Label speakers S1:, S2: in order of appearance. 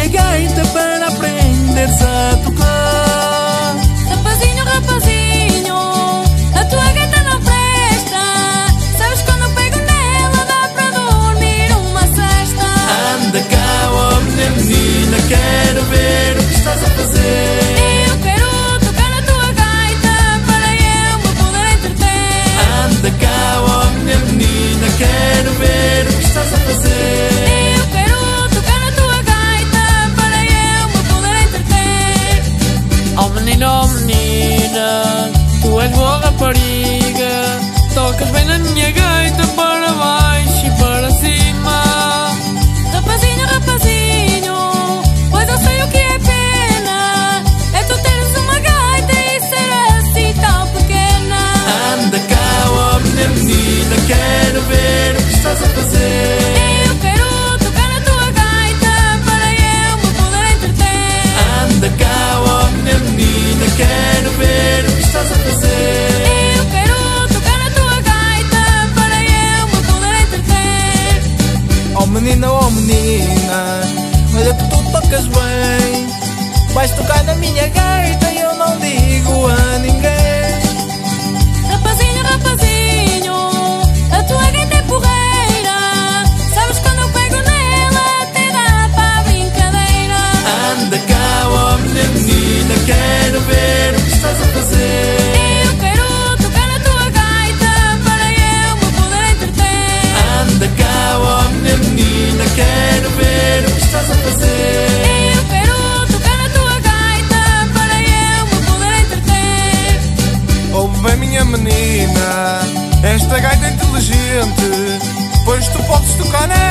S1: minha gaita para aprenderes a tocar.
S2: Rapazinho, rapazinho, a tua gaita não presta. Sabes quando eu pego nela dá para dormir uma cesta.
S1: Anda cá, oh minha menina, quero ver o que estás a fazer.
S2: Eu quero tocar na tua gaita para eu me poder entreter.
S1: Anda cá, oh minha menina, quero ver o que estás a fazer.
S2: Eu quero tocar na tua gaita para eu me poder entreter.
S3: Oh menina, tu és boa rapariga. Tocas bem na minha gaita para baixo e para cima.
S2: Rapazinho, rapazinho, pois eu sei o que é pena. É tu teres uma gaita e ser assim tão pequena.
S1: Anda cá, oh minha menina, quero ver o que estás a fazer.
S2: Eu quero tocar na tua gaita para eu me poder entreter.
S1: Anda cá, oh minha menina, quero ver o que estás a fazer.
S2: Eu quero tocar na tua gaita para eu me poder entreter.
S1: Oh menina, olha que tu tocas bem. Vais tocar na minha gaita e eu não digo a ninguém.
S2: Rapazinho, rapazinho, a tua gaita é porreira. Sabes quando eu pego nela até dá para a brincadeira.
S1: Anda cá, oh minha menina, quero ver o que estás a fazer.
S2: Eu quero tocar na tua gaita para eu me poder entreter.
S1: Anda cá, oh minha menina, quero ver o que estás a fazer.
S2: Eu quero tocar na tua gaita para eu me poder entreter.
S1: Ouve bem minha menina, esta gaita é inteligente, pois tu podes tocar nela